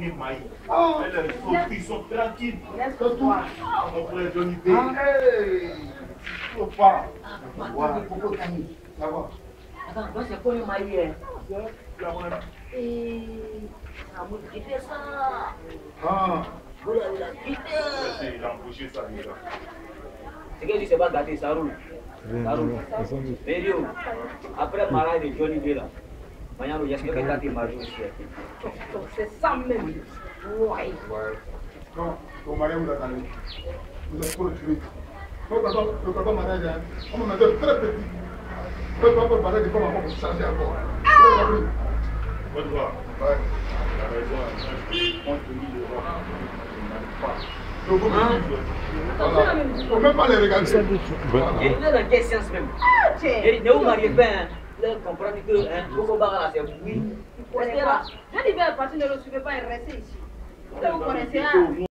est maïs. Ils sont tranquilles. Laisse-toi. Mon frère Johnny B. Faut pas. Ça va. Attends, toi c'est quoi le maïs? Ça m'a quitté ça. Il a embauché ça déjà. C'est que tu sais pas gâter, ça roule. Ça roule. Mais Rio, après le mariage de Johnny B là, j'espère que tu as tes mariés aussi. C'est ça même. Ouais. Non, ton mari vous a calmé. Vous êtes trop tué. Le papa mariage, on m'a dit très petit. Le papa mariage, il faut encore vous changer encore. Bonne voix. Ouais. La raison, on te dit le roi. Il ne faut même pas les regarder. Il est dans quel sens même? Il est où marié bien? Là, comprendre que Coco Bagala c'est oui. Je dis bien, parce que ne le suivez pas et restez ici. Vous connaissez